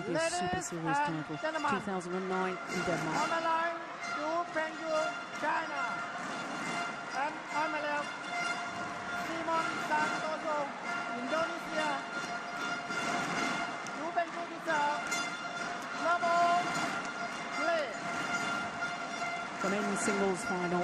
previous Super Series title, 2009 in Denmark. On the line, Du Pengyu, China. And on the left, Simon Santoso, Indonesia. Du Pengyu to serve. Love all, play. The men's singles final.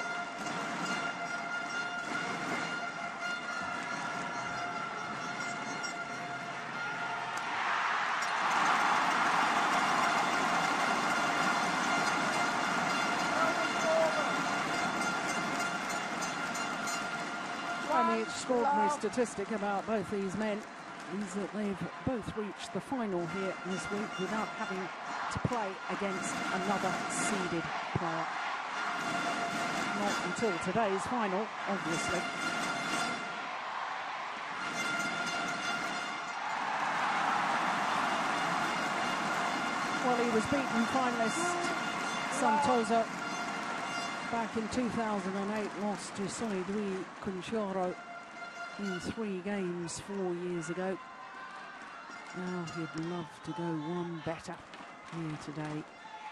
And the extraordinary statistic about both these men is that they've both reached the final here this week without having to play against another seeded player. Not until today's final, obviously. Well, he was beaten finalist Santoso back in 2008, lost to Sonidui Kunchoro in 3 games 4 years ago. Now he'd love to go one better here today.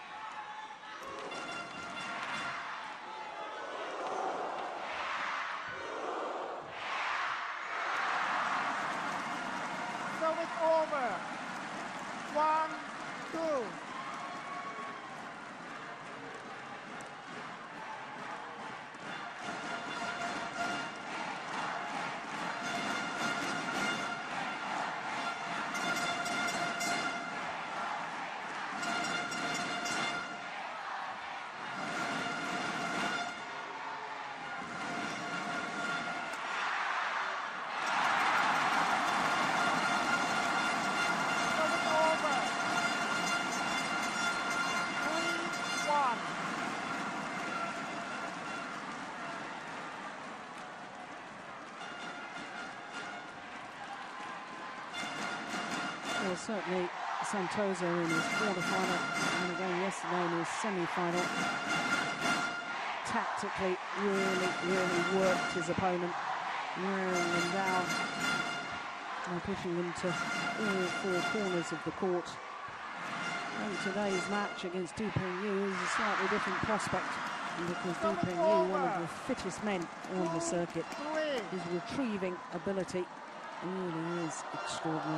So it's over. 1-2. Well, certainly Santoso in his quarterfinal and again yesterday in his semi-final tactically really worked his opponent, wearing them down and pushing them to all 4 corners of the court. And today's match against Du Pengyu is a slightly different prospect because Du Pengyu, one of the fittest men on the circuit, his retrieving ability really is extraordinary.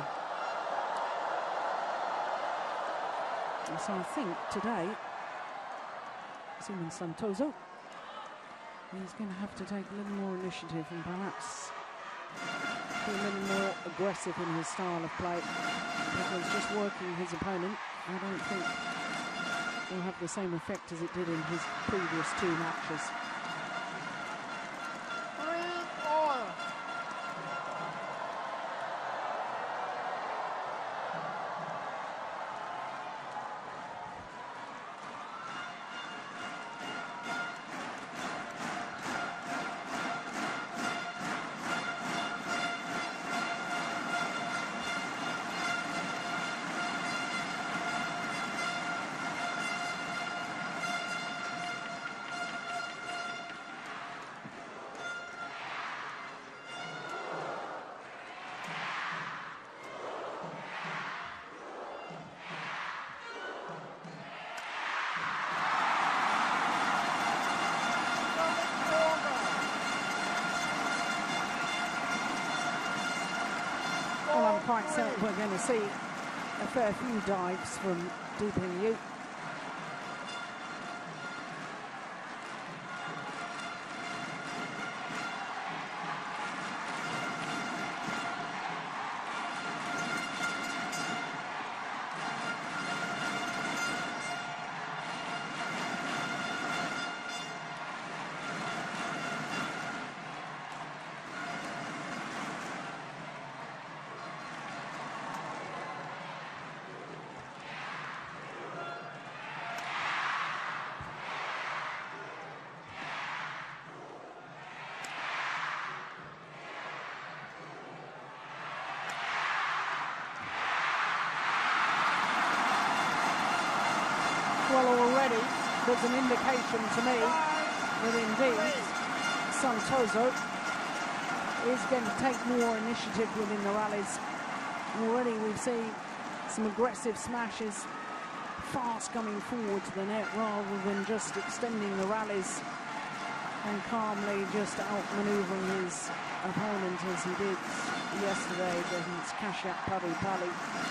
And so I think today, Simon Santoso is going to have to take a little more initiative and perhaps be a little more aggressive in his style of play, because just working his opponent, I don't think will have the same effect as it did in his previous 2 matches. 3-all. Well, I'm quite certain we're going to see a fair few dives from Du Pengyu. Well, already there's an indication to me that indeed Santoso is going to take more initiative within the rallies. Already we've seen some aggressive smashes, fast coming forward to the net rather than just extending the rallies and calmly just outmanoeuvring his opponent as he did yesterday against Kashyap Pallipalli.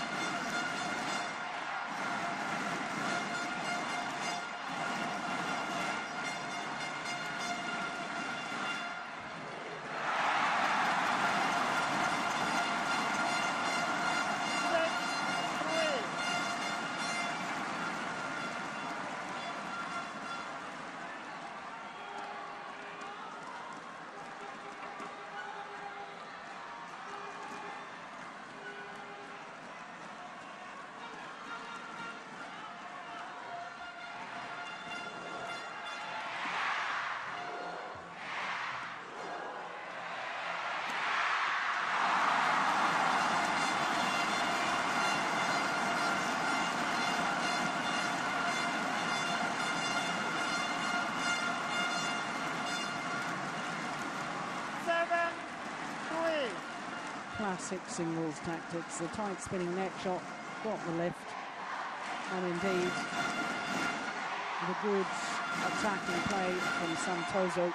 Classic singles tactics, the tight spinning net shot got the lift, and indeed the good attacking play from Santoso.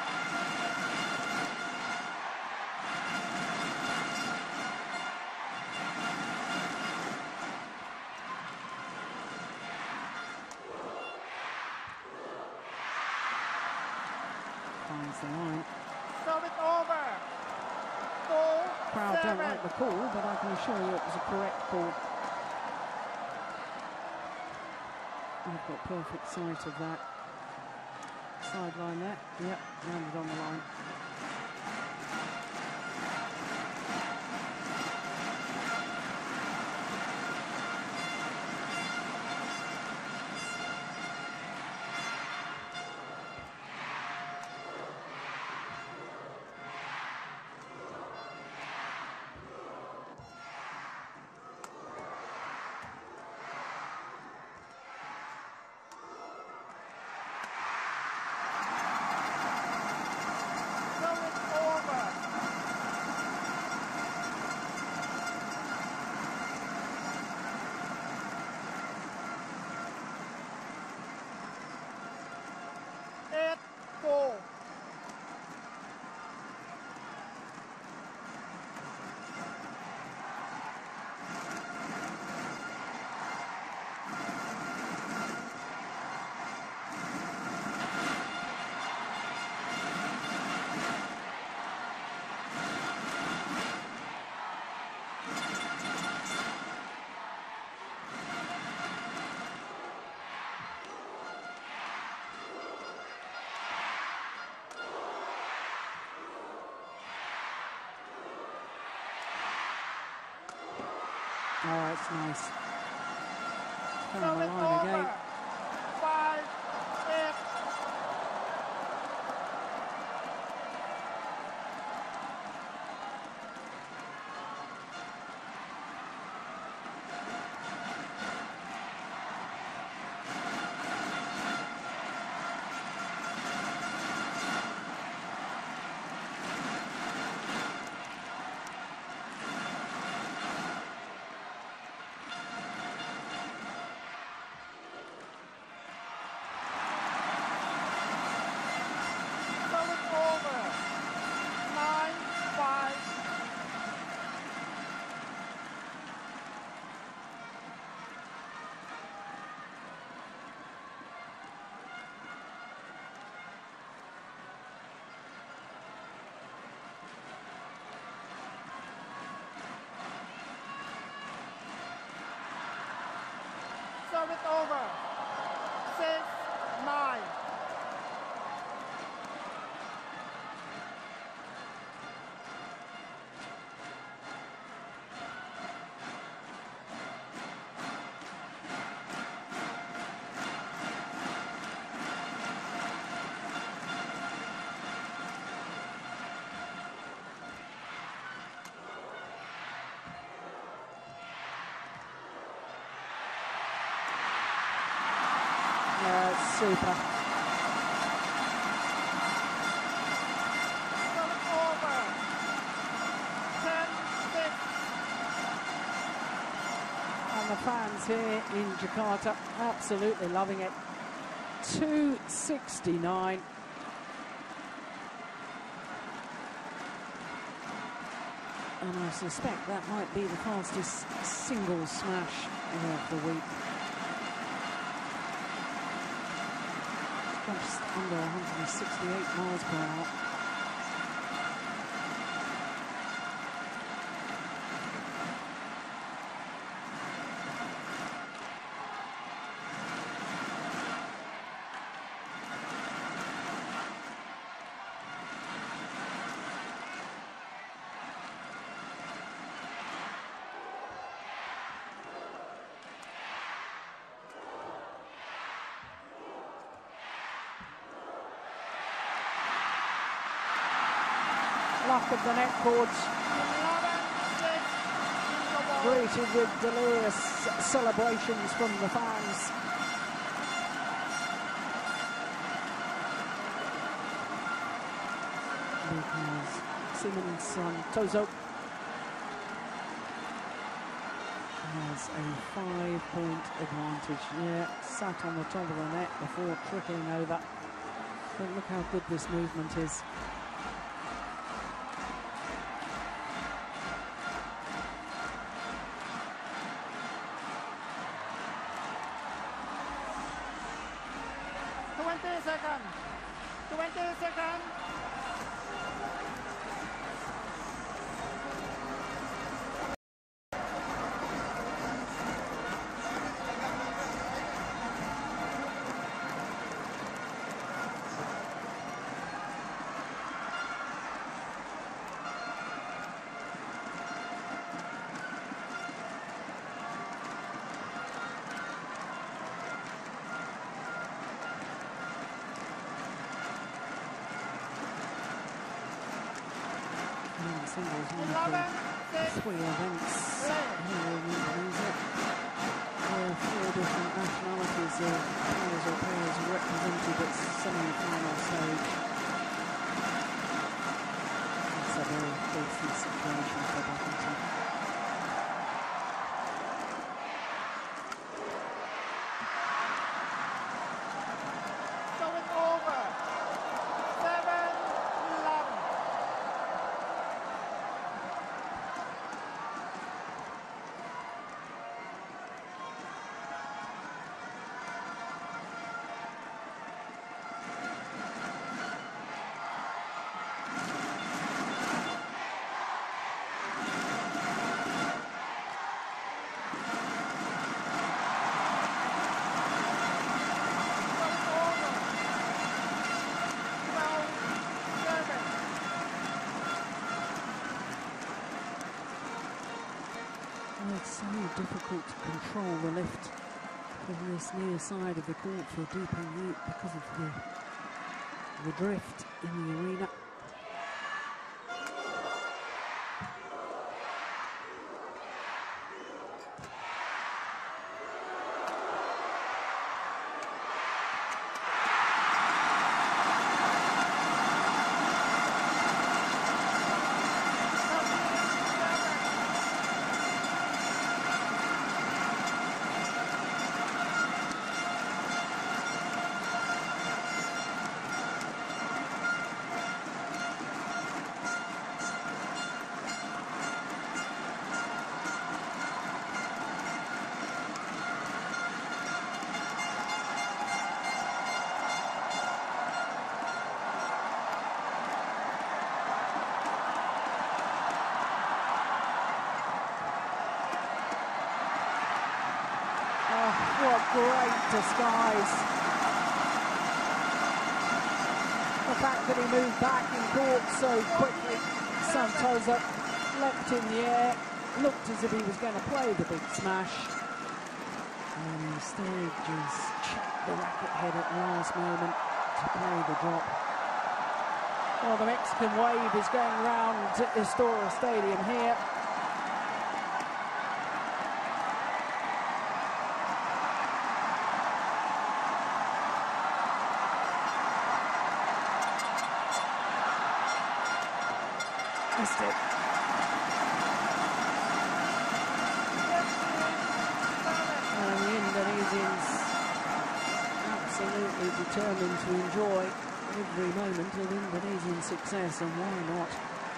Finds the line. Serve it over. Crowd don't like the call, but I can assure you it was a correct call. I've got perfect sight of that sideline there. Yep, landed on the line. Oh, that's nice. Found the line again. 5, 8. Serve it over. 6, 9. Super. Over. 10, 6. And fans here in Jakarta, absolutely loving it. 269. And I suspect that might be the fastest single smash of the week. Just under 168 miles per hour. Luck of the net cords, greeted with delirious celebrations from the fans. Because Siemens' son Tozo has a 5-point advantage. Yeah, sat on the top of the net before trickling over. But look how good this movement is. Singles, one of the 3 events here in Indonesia, where 4 different nationalities of players or players represented at semi-final stage. It's a very decent situation for badminton. Going over. 7-11. It's so difficult to control the lift from this near side of the court for Dee Peng Yu because of the drift in the arena. What great disguise. The fact that he moved back in court so quickly. Santosa leapt in the air, looked as if he was going to play the big smash. And instead just checked the racket head at the last moment to play the drop. Well, the Mexican wave is going round Istora Stadium here. Missed it. absolutely determined to enjoy every moment of Indonesian success, and why not?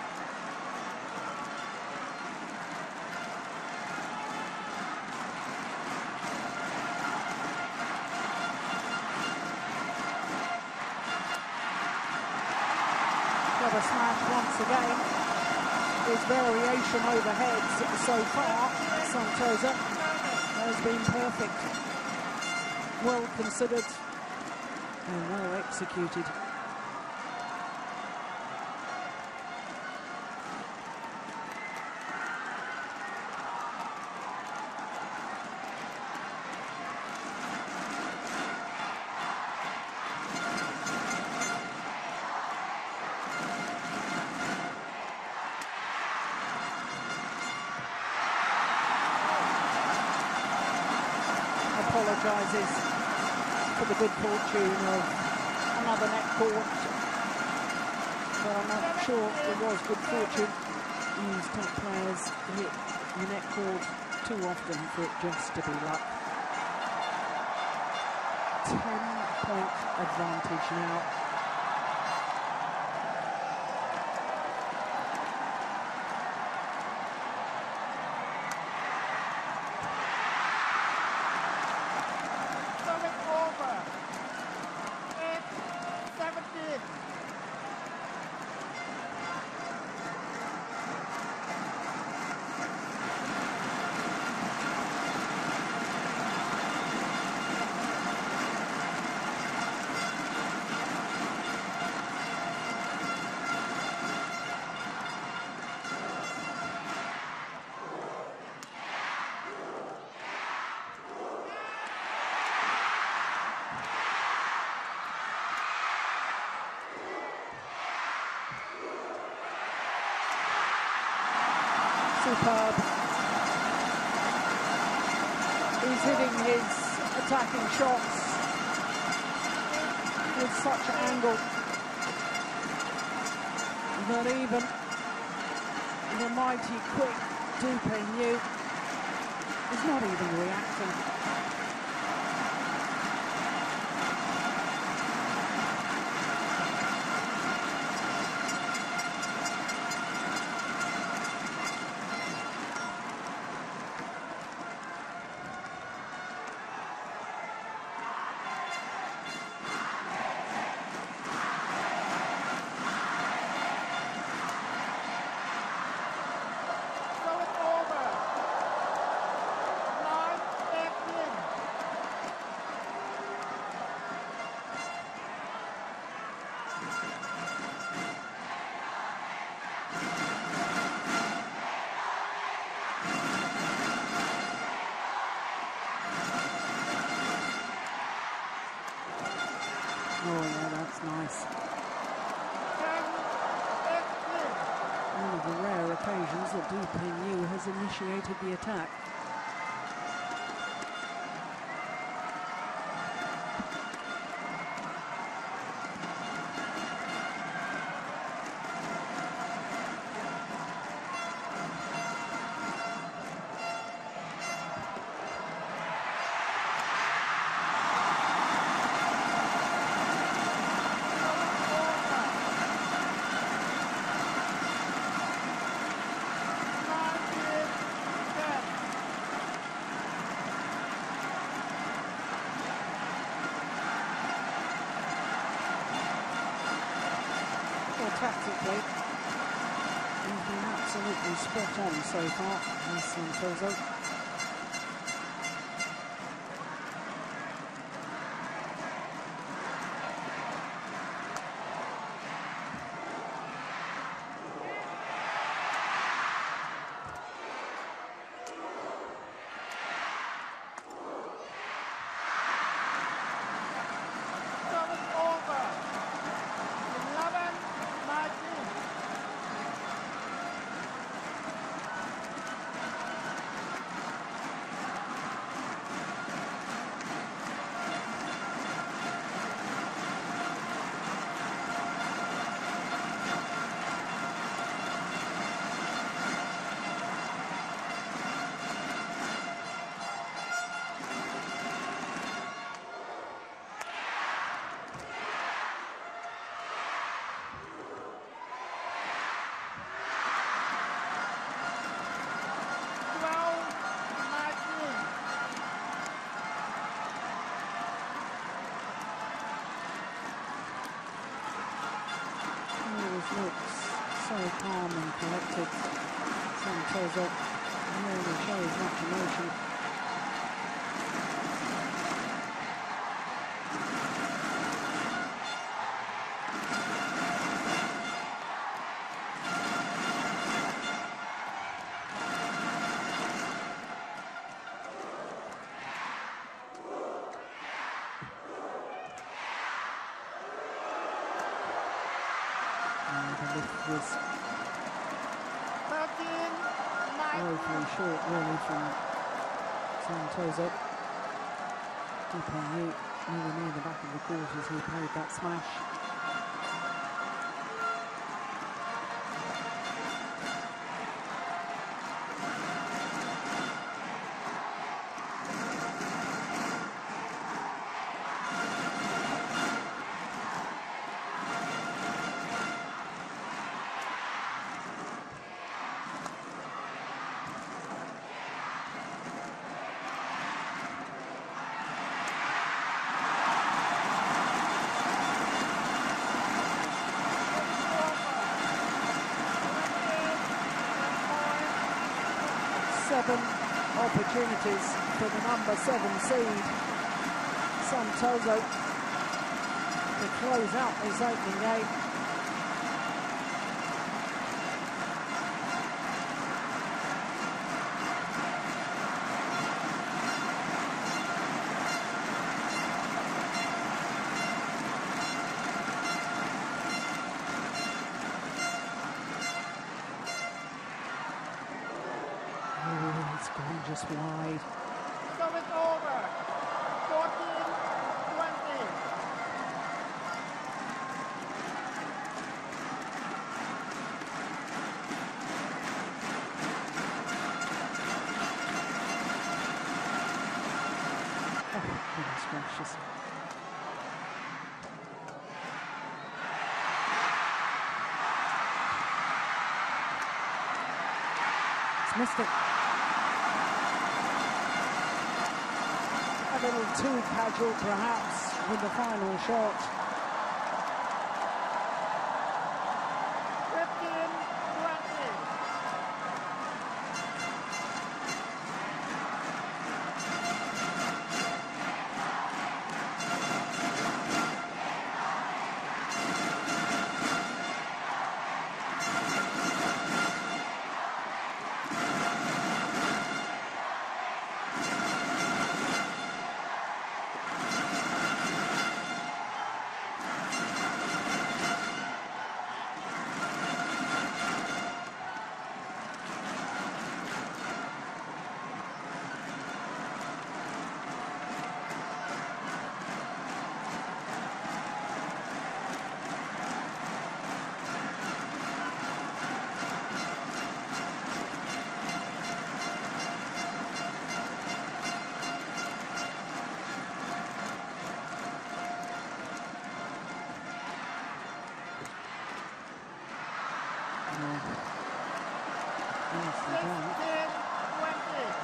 Clever smash once again. His variation overheads so far, Santosa, has been perfect. Well considered and well executed. Apologises for the good fortune of another net court, but I'm not sure it was good fortune. These top players hit the net court too often for it just to be luck. 10-point advantage now. Superb. He's hitting his attacking shots with such angle that even the mighty quick Du Peigneux is not even reacting. Oh yeah, that's nice. One of the rare occasions that Du Peigneux has initiated the attack. Tactically, he's been absolutely spot on so far, as Santosa. Tozo really shows much emotion. The lift was 13-9. woefully short, really, from Santoso. Dupayet really near the back of the court as he played that smash. Seven opportunities for the number 7 seed, Santoso, to close out this opening game. It's gone just wide. So it's over. 14-20. Oh, goodness gracious. It's missed it. A little too casual, perhaps, with the final shot. 15-20. Nicely done. 16-20.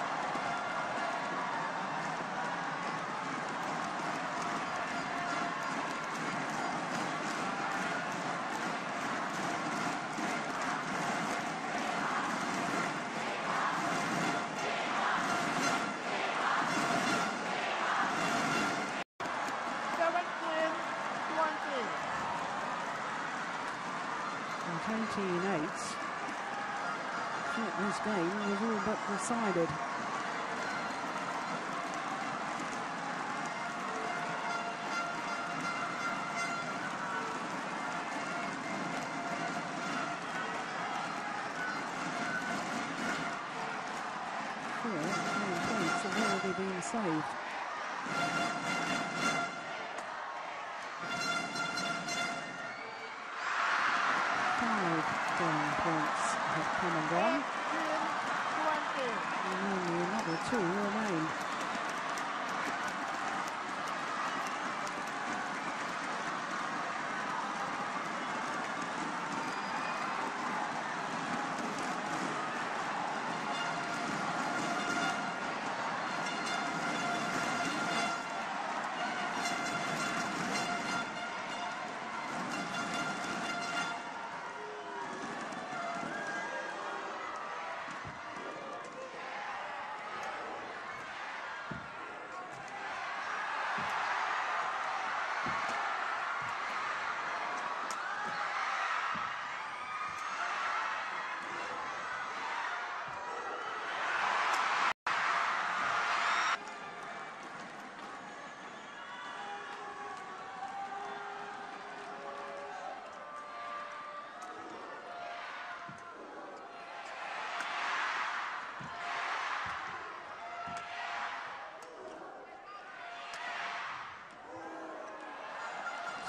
And 28. Thought this game was all but decided. Four points have already been saved. Five down points have come and gone. 18-20. And only another two remain.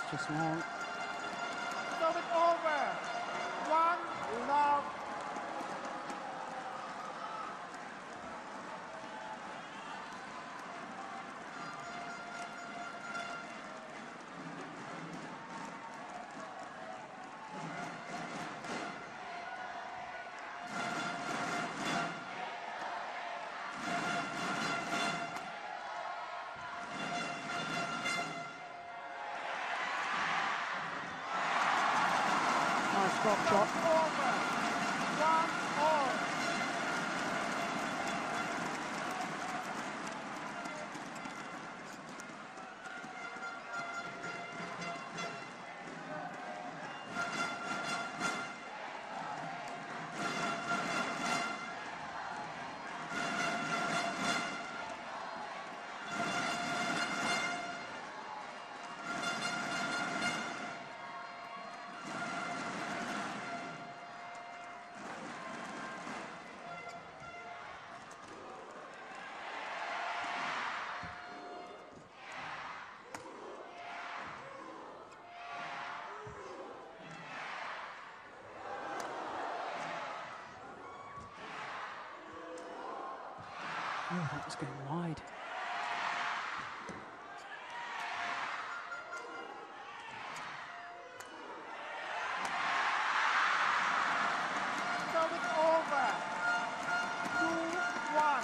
just long. So it's over. 1-love. Nice drop shot. Over. 1-all. Oh, that was going wide. So it's over. 2-1.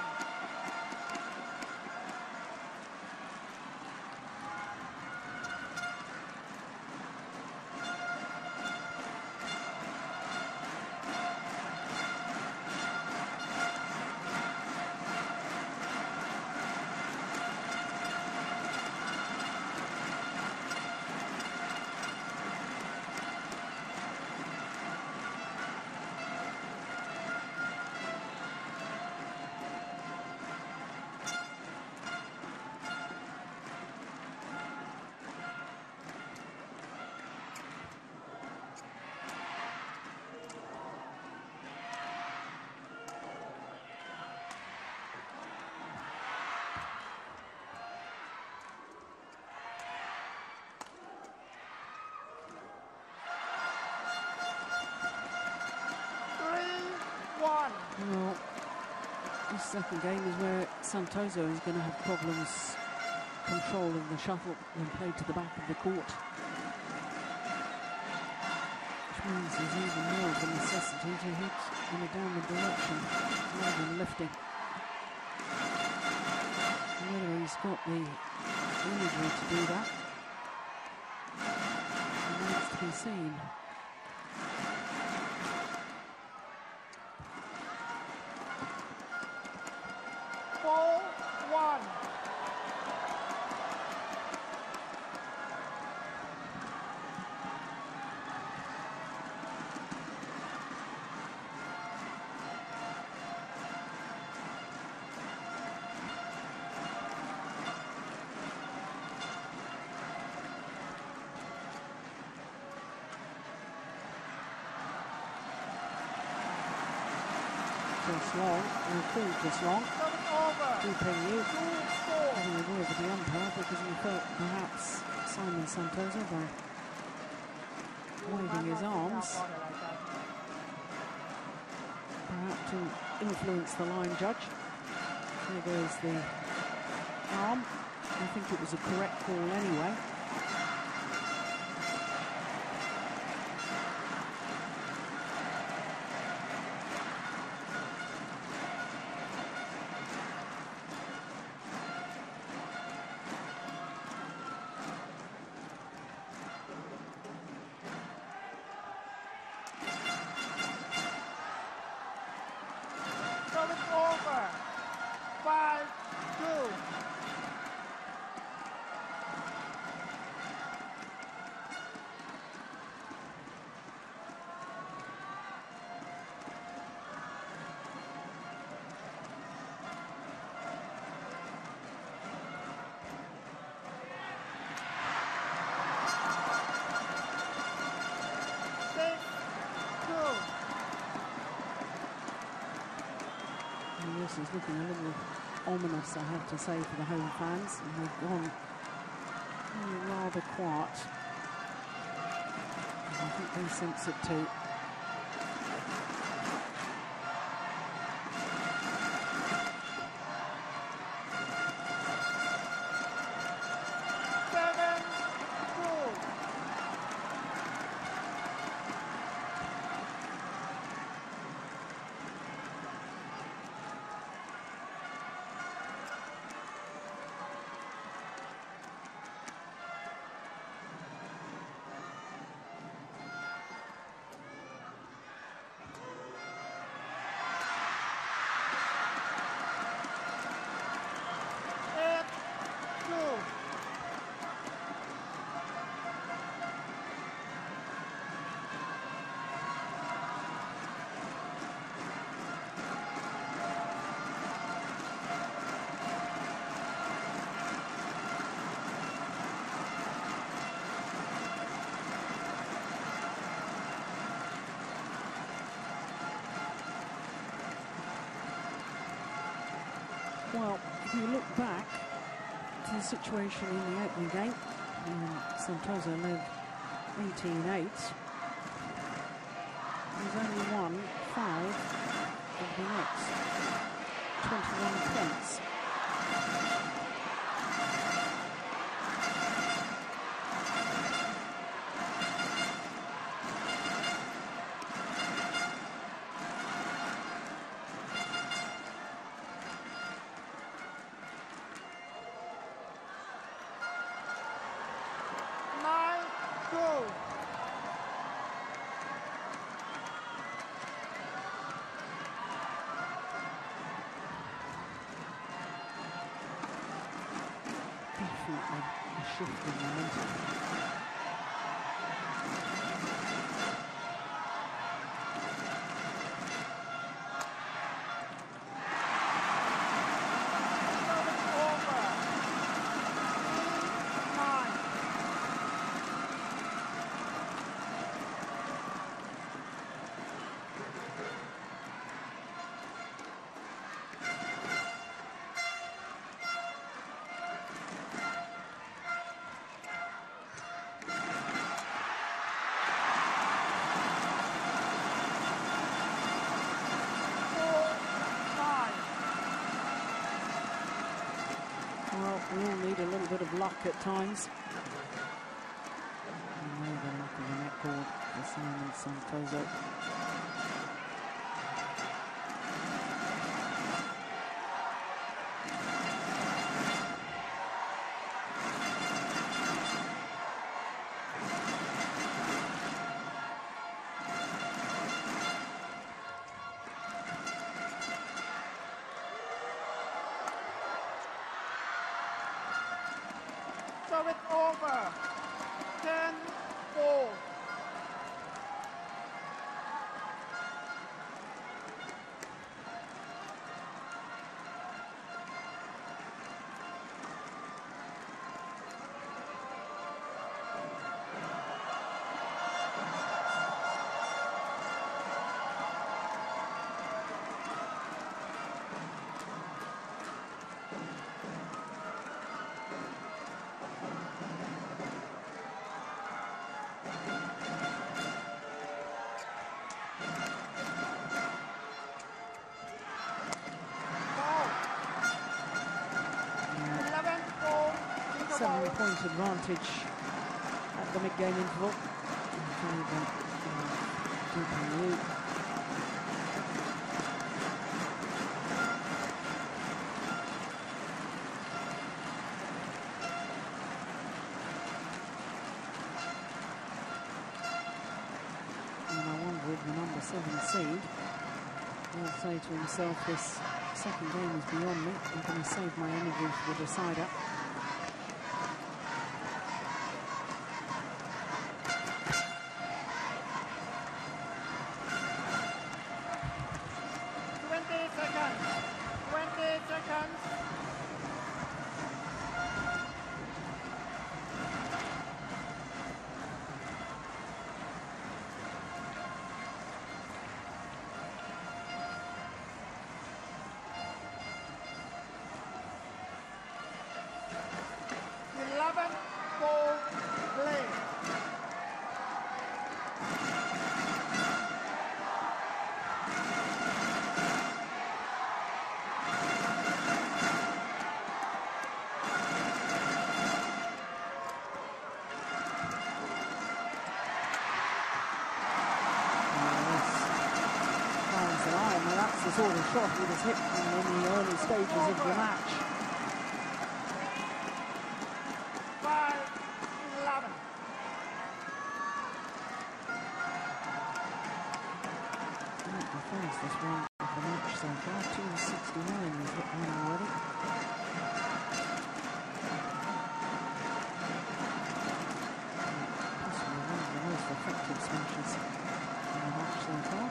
Well, this second game is where Santoso is going to have problems controlling the shuttle when played to the back of the court. Which means there's even more of a necessity to hit in a downward direction rather than lifting. Whether he's got the energy to do that remains to be seen. Just long, or called just long. DPU having a word with the umpire because he felt perhaps Simon Santoso by waving his arms perhaps to influence the line judge. There goes the arm. I think it was a correct call anyway. This is looking a little ominous, I have to say, for the home fans, and they've gone rather quiet. I think they sense it too. Well, if you look back to the situation in the opening game, Santoso led 18-8. He's only won 5 of the next 21 points. Definitely a shift in momentum. Well, we all need a little bit of luck at times. You know the luck of the net cord for Simon Santoso. So it's over. 10-4. Seven-point advantage at the mid-game interval. And I wonder if the number 7 seed will say to himself, this second game is beyond me. I'm going to save my energy for the decider. sort of shot he was hit in the early stages of the match. 5-11. The fastest one of the match so far, 269 he's hit one already. Possibly one of the most effective smashes in the match so far.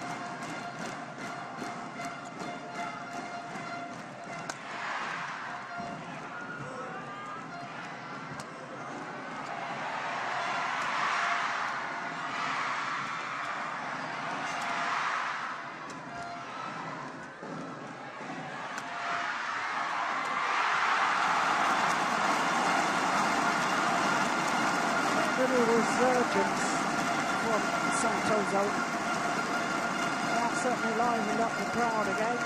Little resurgence from Santoso. That certainly livened up the crowd again.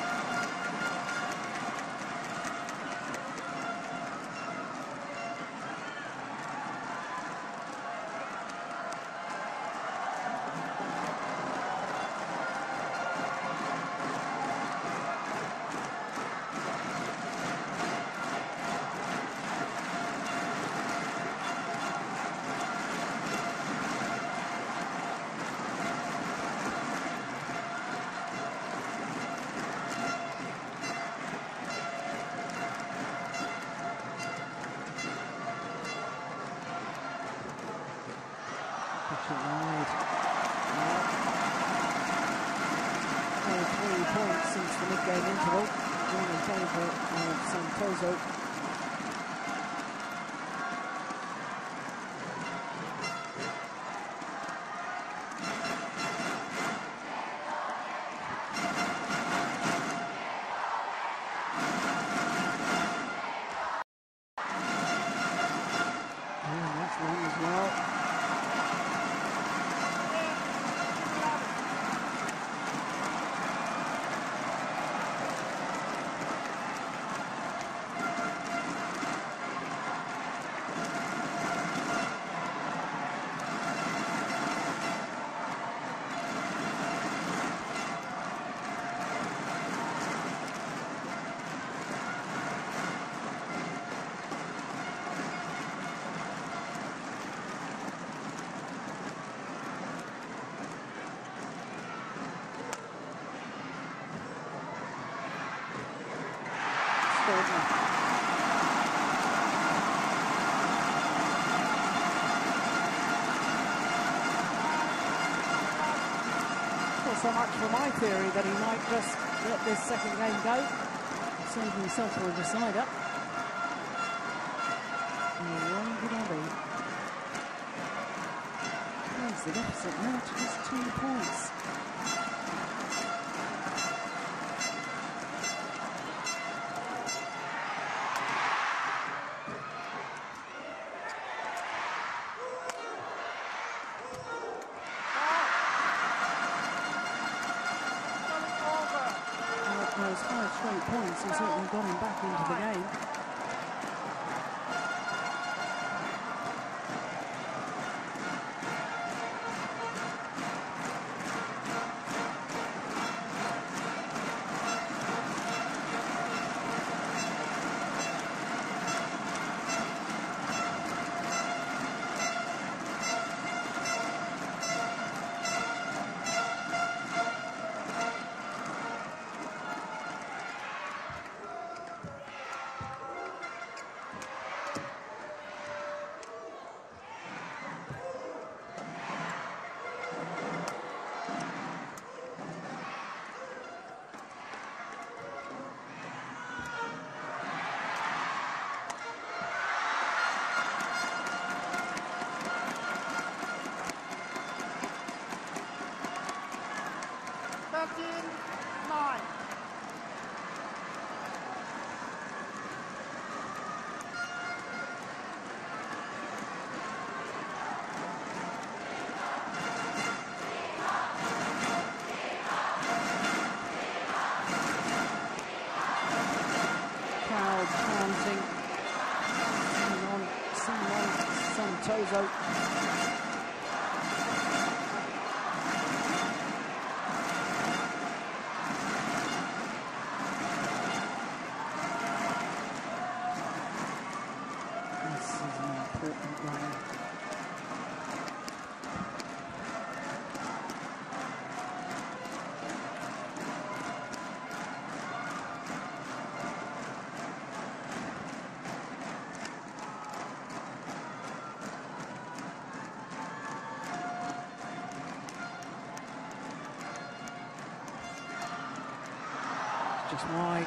Wide. 3 points since the mid-game interval, one in favour of Santoso. That's long as well. Not so much for my theory that he might just let this second game go, save himself for a decider. How long would I be? Where's the deficit now to just 2 points? Those 5 straight points has certainly got him back into the game. Chanting Simon Santoso. is an important run. Just wide.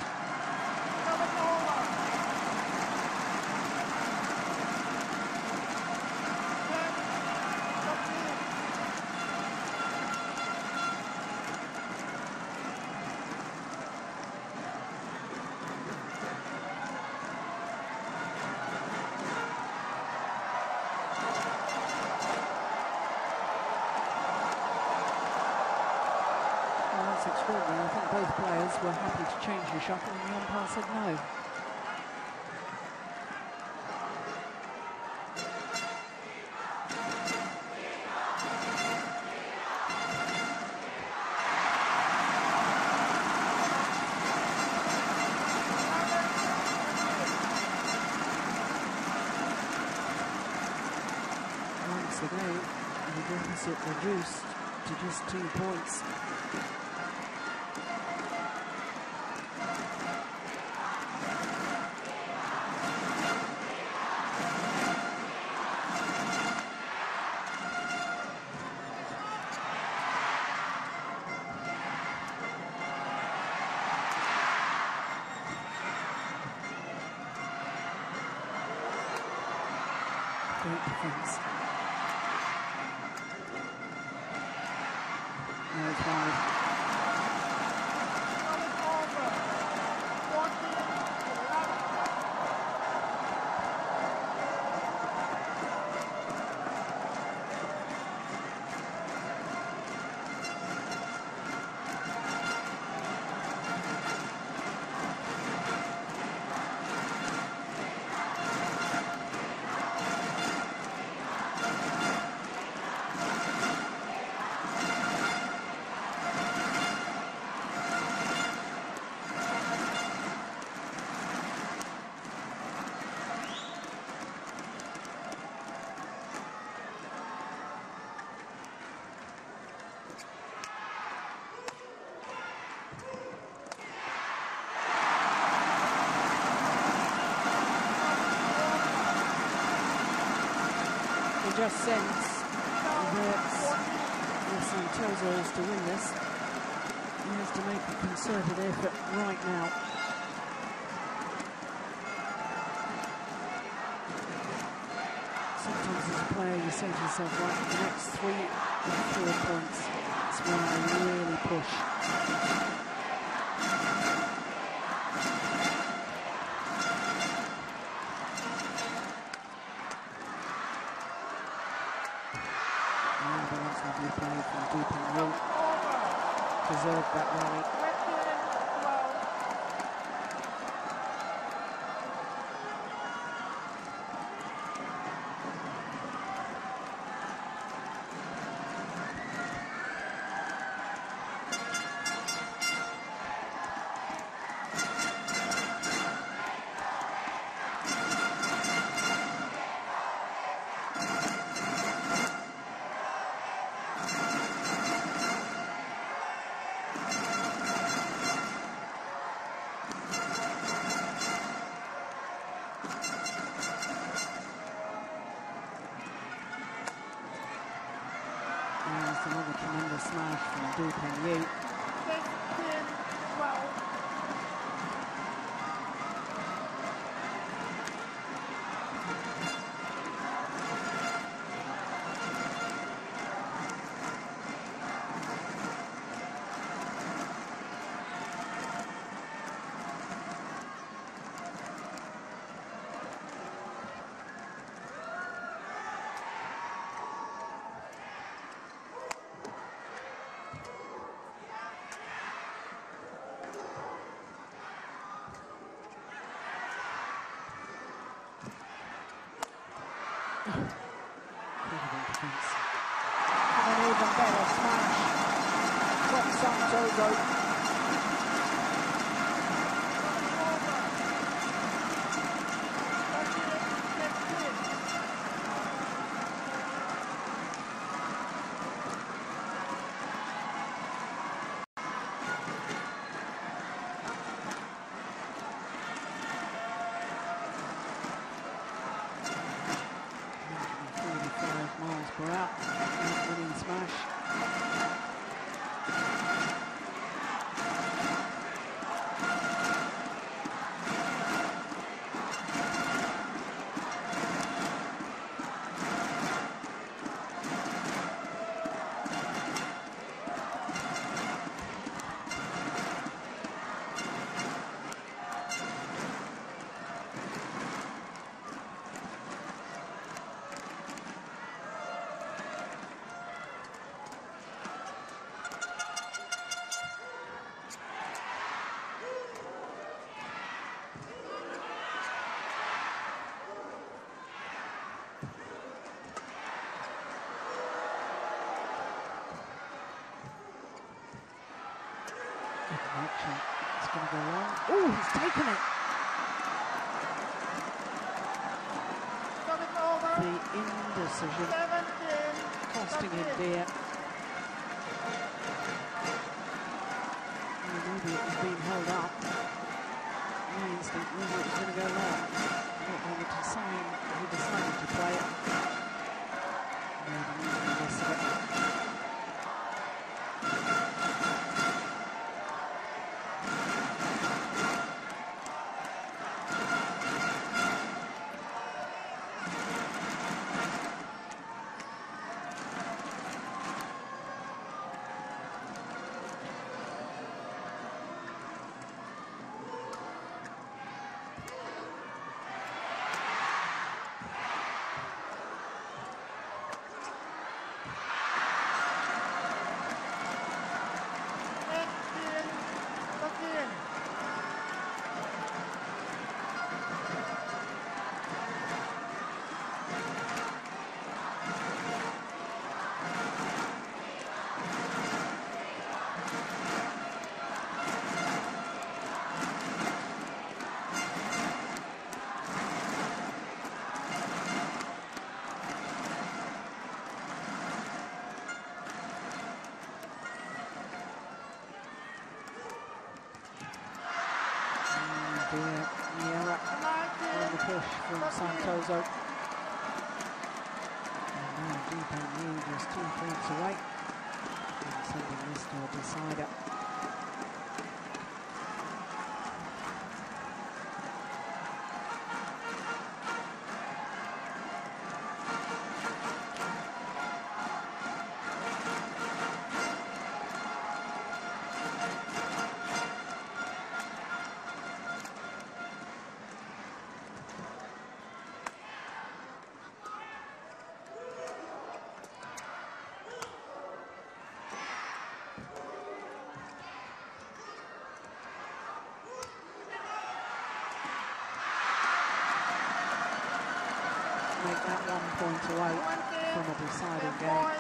That's extraordinary. I think both players were happy to change the shuttle and the umpire said no. Once again, the deficit reduced to just 2 points. Great defence. No, it's wide. Just sense that if Santoso is to win this, he has to make a concerted effort right now. Sometimes as a player you say to yourself, right, the next 3 or 4 points is when I really push. Lovely play from deep in the deserved that rally. Another tremendous smash from Du Peng-Yu. Incredible defence. And an even better smash from Santoso. out. Winning smash. It's going to go long. Oh, he's taken it. The indecision costing him dear. Maybe it was being held up. My instinct was it was going to go long. Not wanted to sign. He decided to play it. Maybe the rest of it. Niera on the push from Santoso. And now Deepan Lee just 2 points away. And sending this to a decider. Make that 1 point away from a deciding game.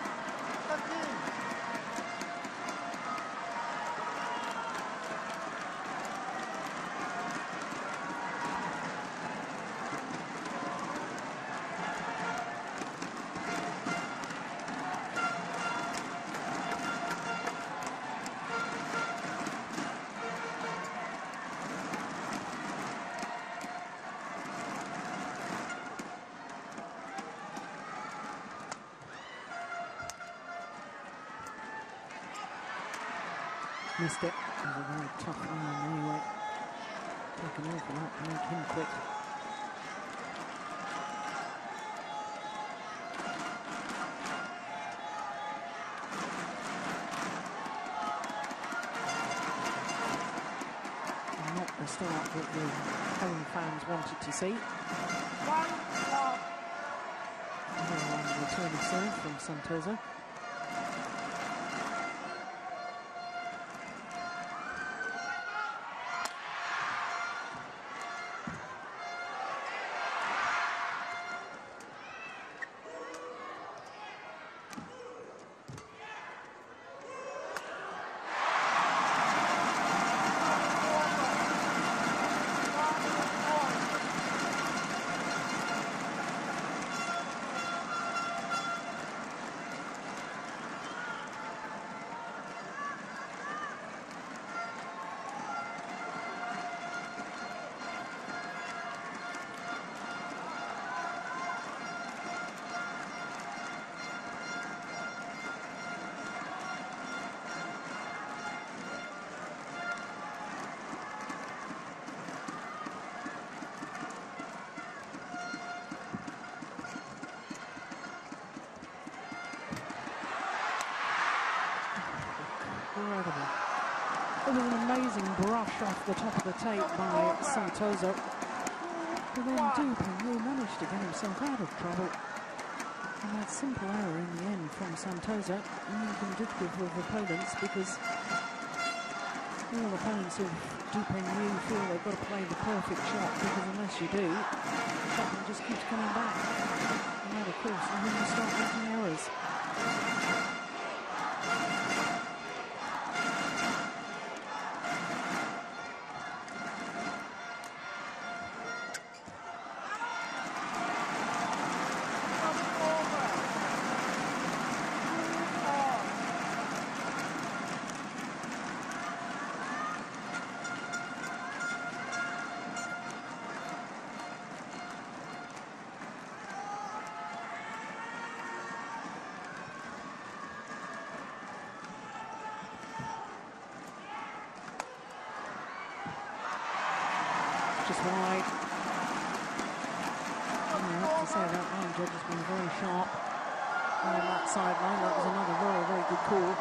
Missed it. It was a very tough iron anyway. Taken an awful lot to make him quit. Not the start that the home fans wanted to see. Another one return of serve from Santoso. brushed off the top of the tape by Santoso. But then Dupin managed to get himself out of trouble. And that simple error in the end from Santoso, indicative of opponents, because all opponents of Dupin feel they've got to play the perfect shot, because unless you do, the shot just keeps coming back. And then, of course, and then you start making errors. Just wide. I have to say that line judge has been very sharp on that sideline. That was another very, very good call.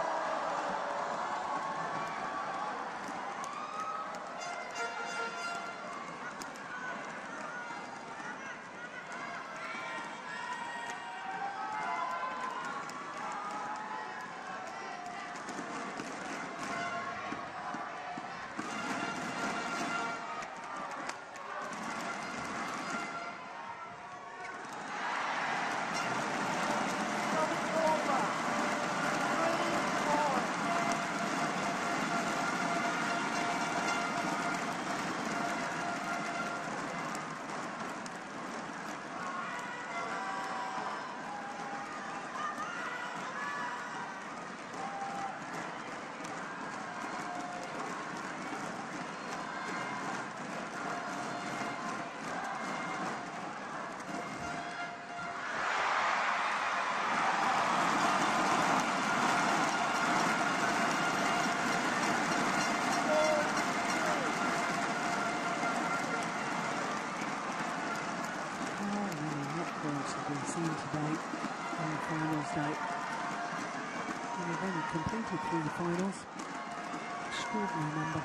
Seen today on the finals day. And they've only completed 3 finals. Extraordinary number.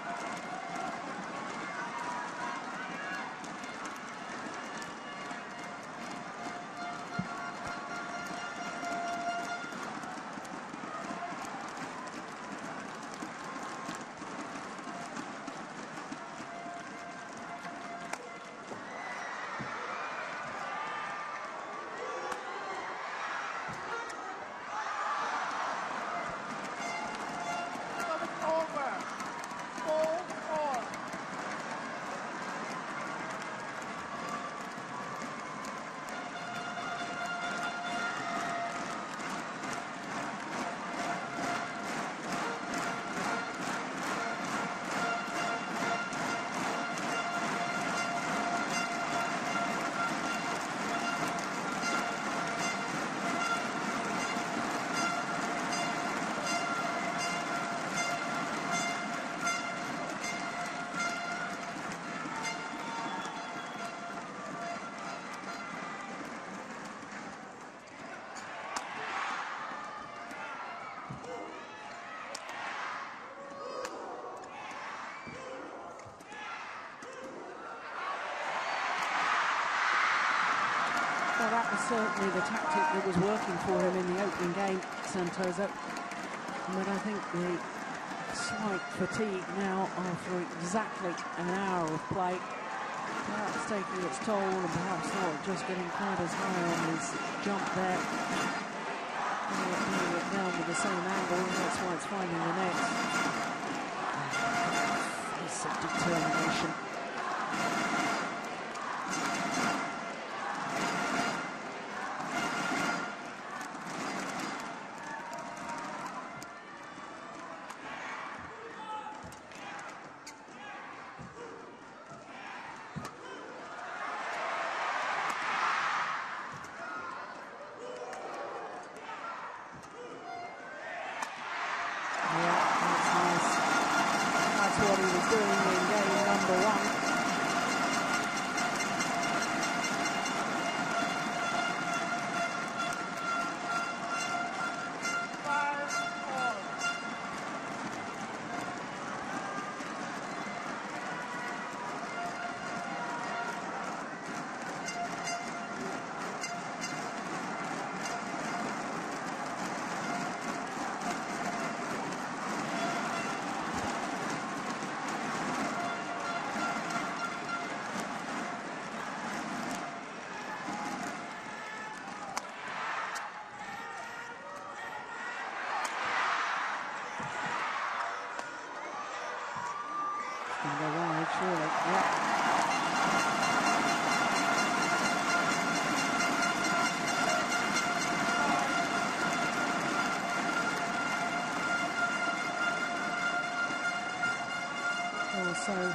Well, that was certainly the tactic that was working for him in the opening game, Santoso. But I think the slight fatigue now after exactly an hour of play, perhaps taking its toll and perhaps not just getting quite as high on his jump there. Bringing it down with the same angle, and that's why it's finding the net. Face of determination. What he was doing in game number 1.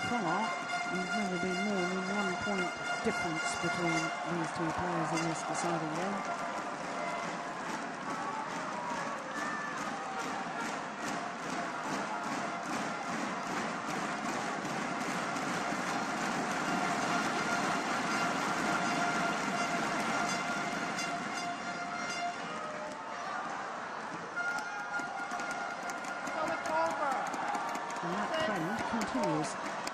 far, there's never been more than 1 point difference between these two players in this deciding game. And that trend continues.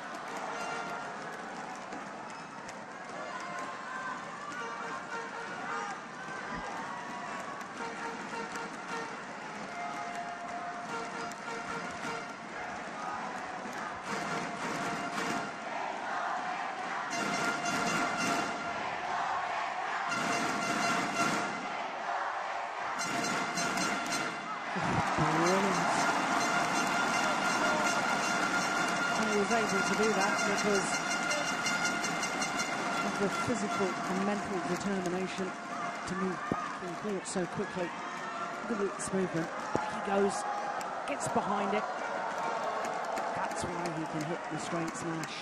Was able to do that because of the physical and mental determination to move back in court so quickly. Look at this movement. Back he goes, gets behind it. That's why he can hit the straight smash.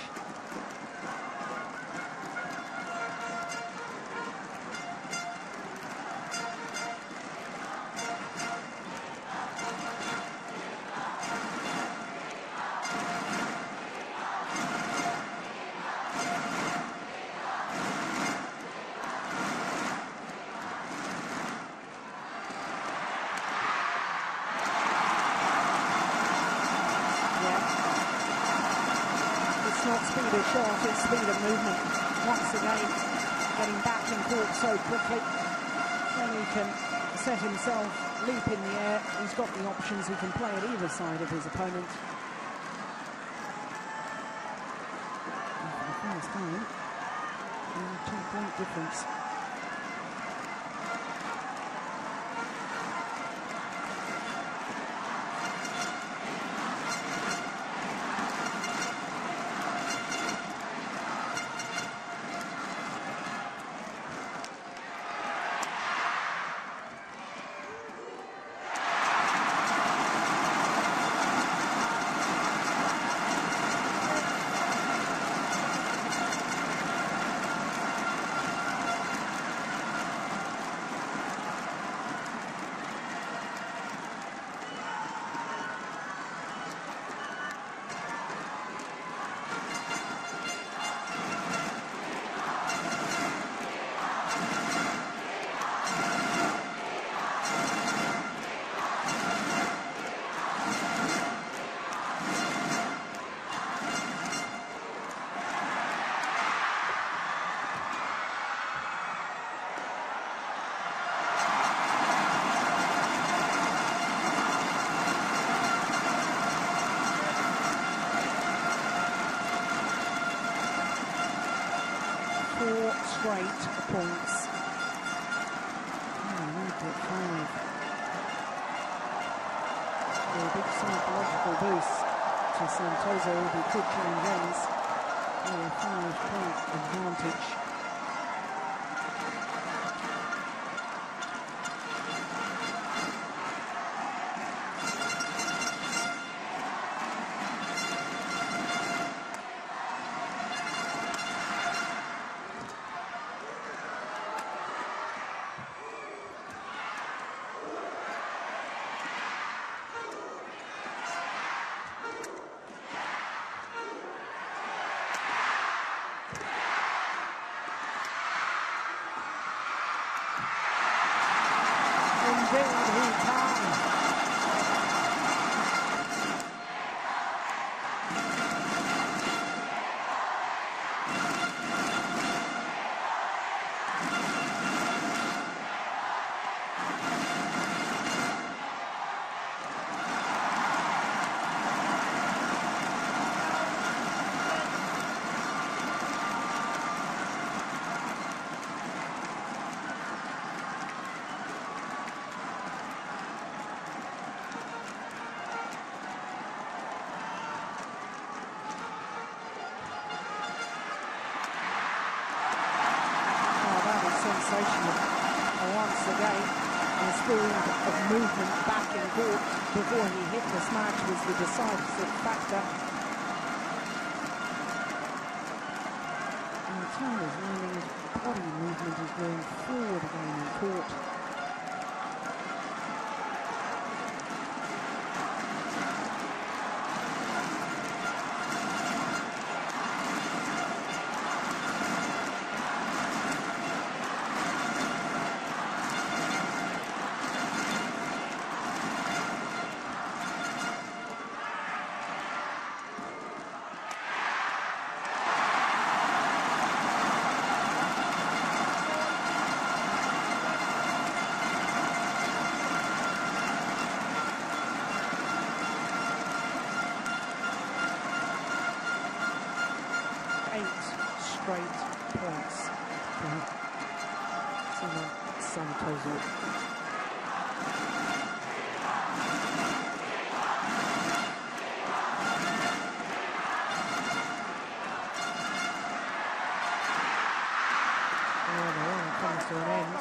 Not speed of shot, it's speed of movement. Once again, getting back in court so quickly. Then he can set himself, leap in the air. He's got the options. He can play at either side of his opponent. And for the first time, only 2-point difference. Straight points. Moved at 5. A big psychological boost to Santoso, who could change ends with a 5-point advantage. Indeed, he can. Sensational. Once again, the speed of movement back in court before he hit the smash was the decisive factor. movement is going forward again in court. Straight points for Simon Santoso. Oh no, it comes to an end.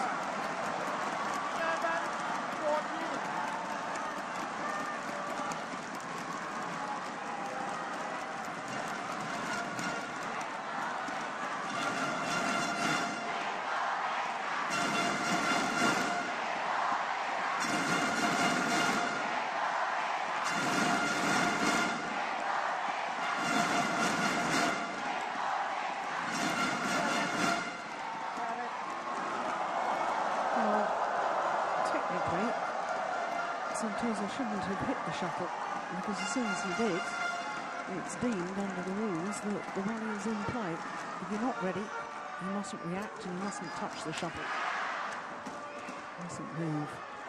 Santoso shouldn't have hit the shuttle, because as soon as he did, it's deemed under the rules that the volley is in play. If you're not ready, you mustn't react and you mustn't touch the shuttle. You mustn't move.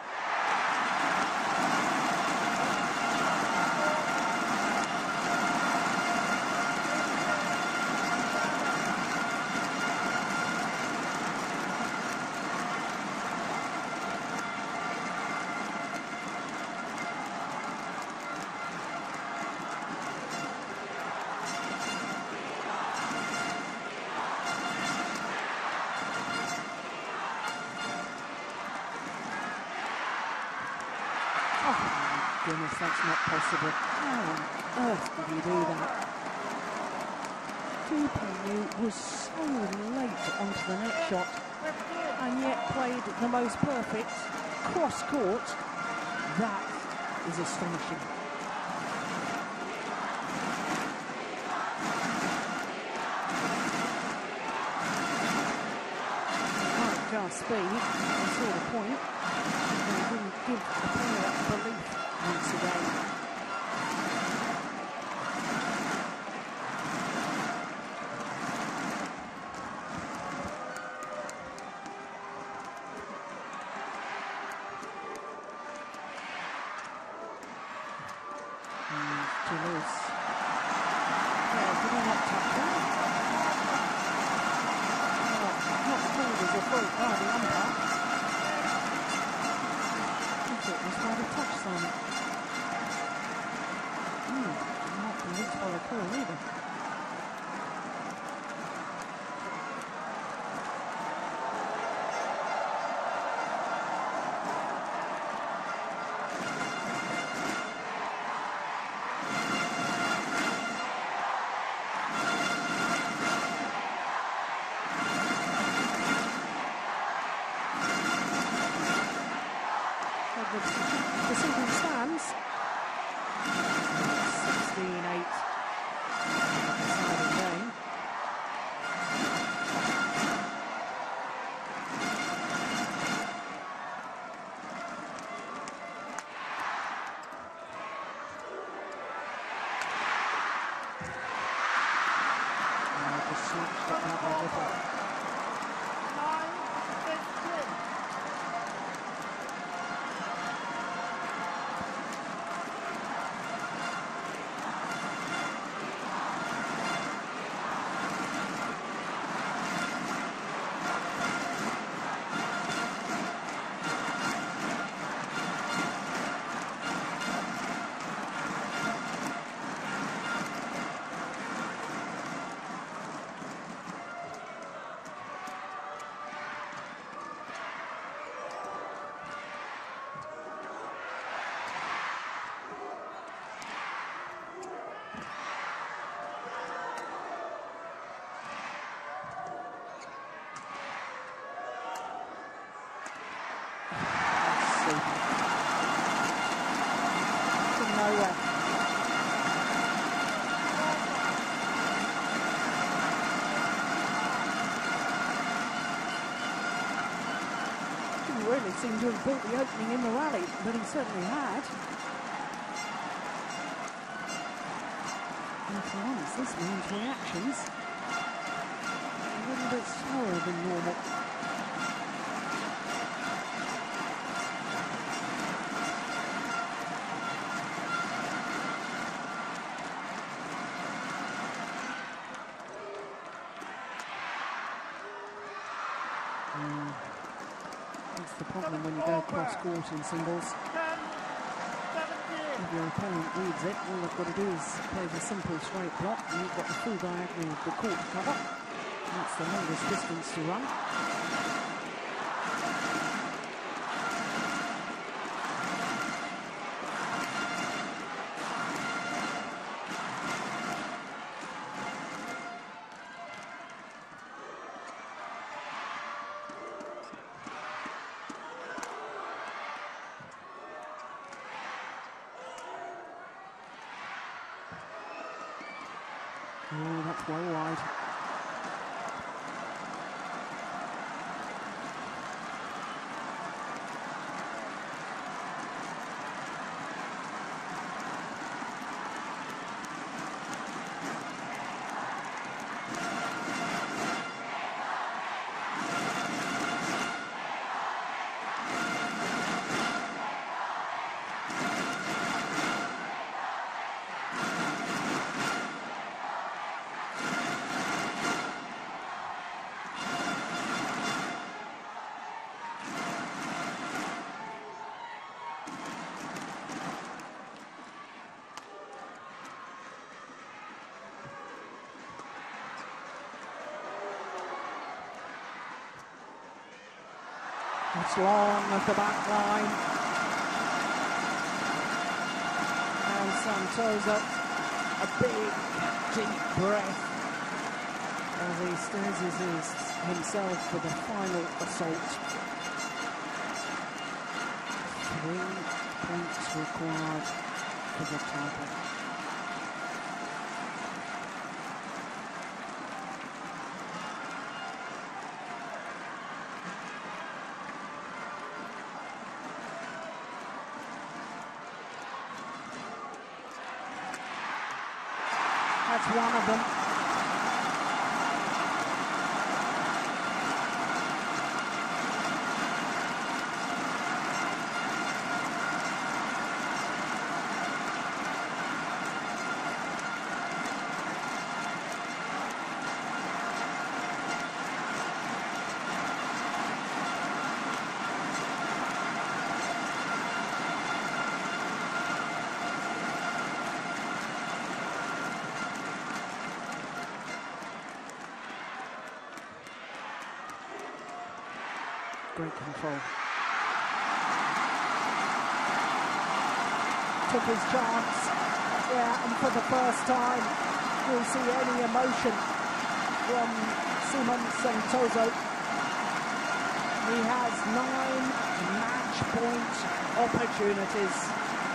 Goodness, that's not possible. How on earth did he do that? Tupouniu was so late onto the net shot and yet played the most perfect cross court. That is astonishing. Can't just be. I saw the point. And he didn't give the player belief once again. Toulouse. Yeah, did he not touch that? Not called as a fault by the umpire. I thought it was by the touch sign. Not convinced by the call either. The decision stands 16-8. didn't really seem to have built the opening in the rally, but he certainly had. And for once, this means reactions a little bit slower than normal. That's the problem when you go cross-court in singles. If your opponent reads it, all they've got to do is play the simple straight block, and you've got the full diagonal of the court to cover. That's the longest distance to run. Oh, that's well wide. It's long at the back line. And Santoso, a big, deep breath as he stirs himself for the final assault. 3 points required for the title. That's one of them. Great control. Took his chance. Yeah, and for the first time, we'll see any emotion from Simon Santoso. He has 9 match point opportunities.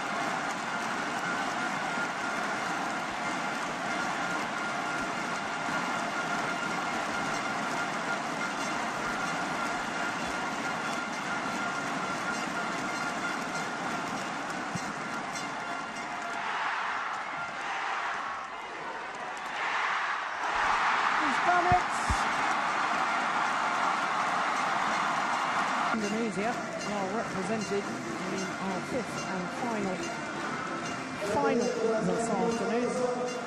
Indonesia are represented in our 5th and final this afternoon.